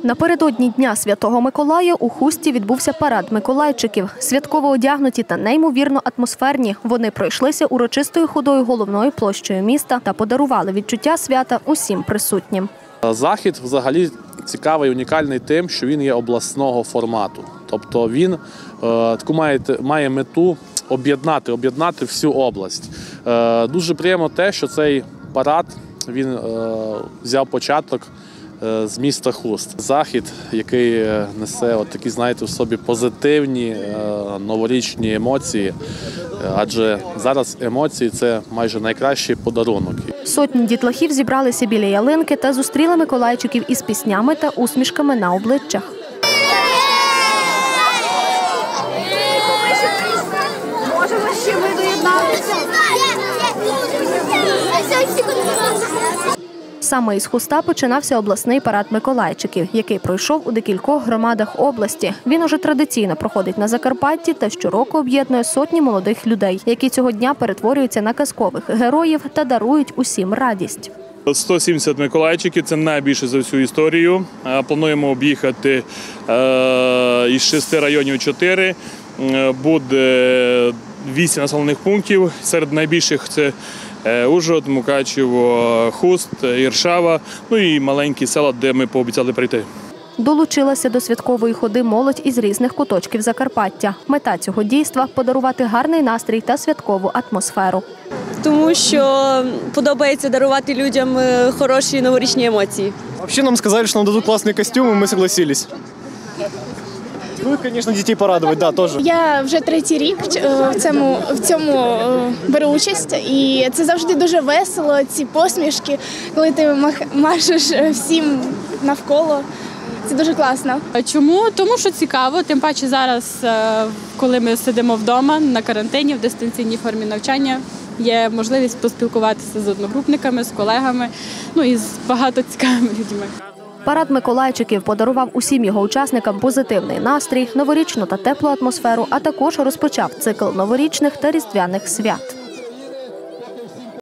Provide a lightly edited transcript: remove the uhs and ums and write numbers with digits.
Напередодні Дня Святого Миколая у Хусті відбувся парад миколайчиків. Святково одягнуті та неймовірно атмосферні. Вони пройшлися урочистою ходою головною площею міста та подарували відчуття свята усім присутнім. Захід взагалі цікавий, унікальний тим, що він є обласного формату. Тобто він має мету об'єднати всю область. Дуже приємно те, що цей парад він взяв початок з міста Хуст. Захід, який несе такі, знаєте, в собі позитивні новорічні емоції, адже зараз емоції – це майже найкращий подарунок. Сотні дітлахів зібралися біля ялинки та зустріли миколайчиків із піснями та усмішками на обличчях. Можемо ще ми доєднатися. Саме із Хуста починався обласний парад миколайчиків, який пройшов у декількох громадах області. Він уже традиційно проходить на Закарпатті та щороку об'єднує сотні молодих людей, які цього дня перетворюються на казкових героїв та дарують усім радість. 170 миколайчиків – це найбільше за всю історію. Плануємо об'їхати із 6 районів 4. Буде 8 населених пунктів. Серед найбільших – це Ужгород, Мукачево, Хуст, Іршава, ну і маленькі села, де ми пообіцяли прийти. Долучилася до святкової ходи молодь із різних куточків Закарпаття. Мета цього дійства – подарувати гарний настрій та святкову атмосферу. Тому що подобається дарувати людям хороші новорічні емоції. Взагалі нам сказали, що нам дадуть класний костюм, і ми согласились. Ну і, звісно, дітей порадувати, да, теж. Я вже 3-й рік в цьому беру участь, і це завжди дуже весело, ці посмішки, коли ти машеш всім навколо. Це дуже класно. Чому? Тому що цікаво, тим паче зараз, коли ми сидимо вдома на карантині, в дистанційній формі навчання, є можливість поспілкуватися з одногрупниками, з колегами, ну і з багато цікавими людьми. Парад миколайчиків подарував усім його учасникам позитивний настрій, новорічну та теплу атмосферу, а також розпочав цикл новорічних та різдвяних свят.